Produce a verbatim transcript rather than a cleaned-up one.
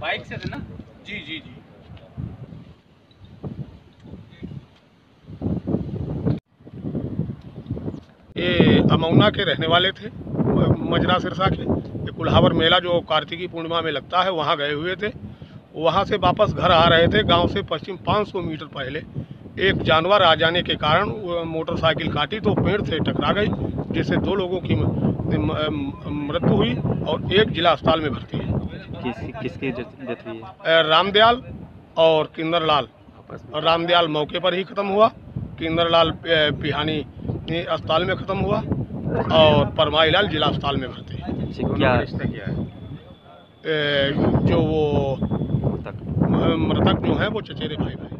Bike से थे ना? जी जी जी। ये अमौना के रहने वाले थे, मजरा सिरसा के। ये कुल्हावर मेला जो कार्तिकी पूर्णिमा में लगता है वहाँ गए हुए थे। वहाँ से वापस घर आ रहे थे। गांव से पश्चिम पाँच सौ मीटर पहले एक जानवर आ जाने के कारण मोटरसाइकिल काटी तो पेड़ से टकरा गई, जिससे दो लोगों की मृत्यु हुई और एक जिला अस्पताल में भर्ती है। किस किसकी डेथ हुई है? रामदयाल और किन्नरलाल। रामदयाल मौके पर ही खत्म हुआ, किन्नरलाल पिहानी अस्पताल में खत्म हुआ और परमाईलाल जिला अस्पताल में भर्ती है। क्या रिश्ता क्या है? जो वो मृतक जो है वो चचेरे भाई भाई